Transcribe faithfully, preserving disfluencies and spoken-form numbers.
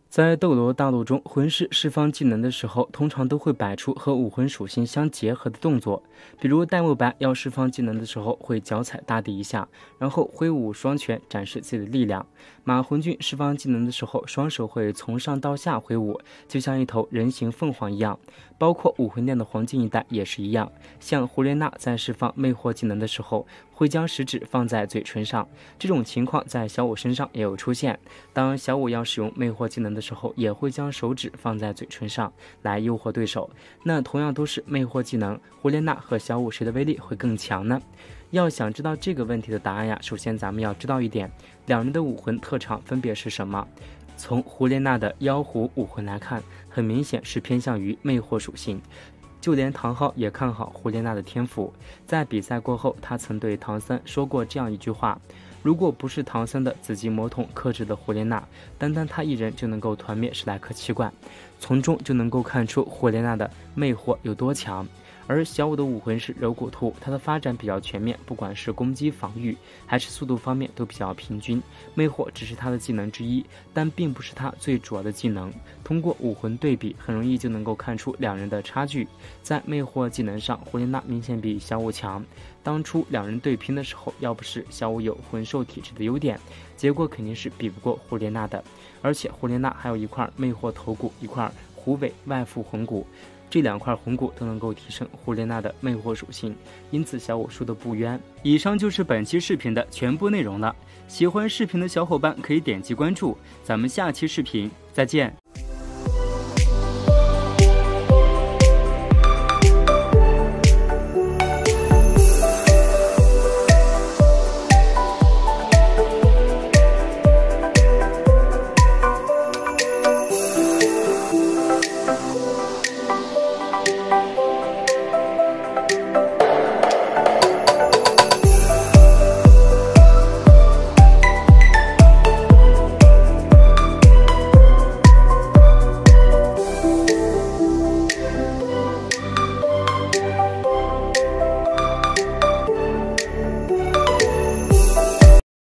在斗罗大陆中，魂师释放技能的时候，通常都会摆出和武魂属性相结合的动作。比如戴沐白要释放技能的时候，会脚踩大地一下，然后挥舞双拳展示自己的力量。马魂俊释放技能的时候，双手会从上到下挥舞，就像一头人形凤凰一样。包括武魂殿的黄金一代也是一样，像胡莲娜在释放魅惑技能的时候，会将食指放在嘴唇上。这种情况在小舞身上也有出现。当小舞要使用魅惑技能的时候，也会将手指放在嘴唇上来诱惑对手。那同样都是魅惑技能，胡莲娜和小舞谁的威力会更强呢？要想知道这个问题的答案呀，首先咱们要知道一点，两人的武魂特长分别是什么。从胡莲娜的妖狐武魂来看，很明显是偏向于魅惑属性。就连唐昊也看好胡莲娜的天赋，在比赛过后，他曾对唐三说过这样一句话：如果不是唐三的紫极魔统克制的胡莲娜，单单他一人就能够团灭十来颗气罐，从中就能够看出胡莲娜的魅惑有多强。而小舞的武魂是柔骨兔，它的发展比较全面，不管是攻击、防御还是速度方面都比较平均。魅惑只是它的技能之一，但并不是它最主要的技能。通过武魂对比，很容易就能够看出两人的差距。在魅惑技能上，胡莲娜明显比小舞强。当初两人对拼的时候，要不是小舞有魂兽体质的优点，结果肯定是比不过胡莲娜的。而且胡莲娜还有一块魅惑头骨，一块虎尾外附魂骨。这两块魂骨都能够提升胡莲娜的魅惑属性，因此小舞输的不冤。以上就是本期视频的全部内容了，喜欢视频的小伙伴可以点击关注，咱们下期视频再见。